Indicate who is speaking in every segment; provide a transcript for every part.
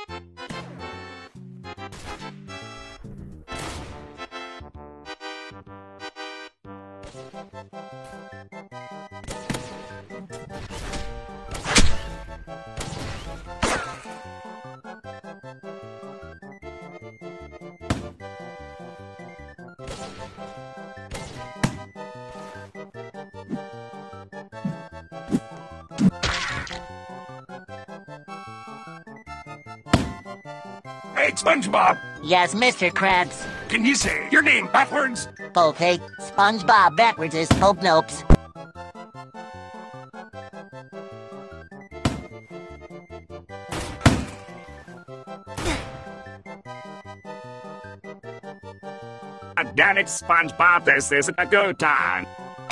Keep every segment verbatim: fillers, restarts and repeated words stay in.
Speaker 1: Hey, SpongeBob!
Speaker 2: Yes, Mister Krabs.
Speaker 1: Can you say your name backwards?
Speaker 2: Okay, SpongeBob backwards is Pope Nopes.
Speaker 1: Damn it, SpongeBob, this isn't a good time.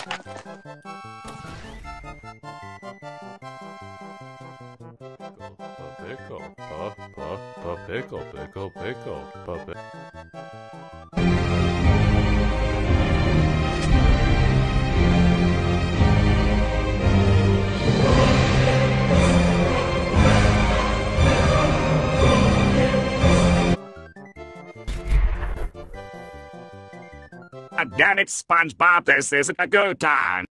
Speaker 3: Pickle, puff, puff, puff, pickle, pickle, pickle, puff.
Speaker 1: Damn it, SpongeBob, this isn't a good time.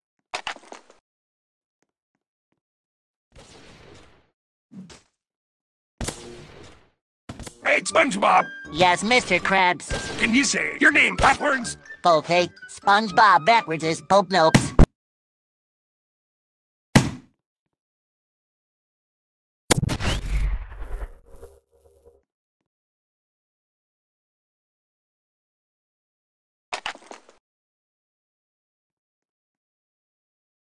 Speaker 1: Hey, SpongeBob!
Speaker 2: Yes, Mister Krabs.
Speaker 1: Can you say your name backwards?
Speaker 2: Okay, SpongeBob backwards is Pope Nopes.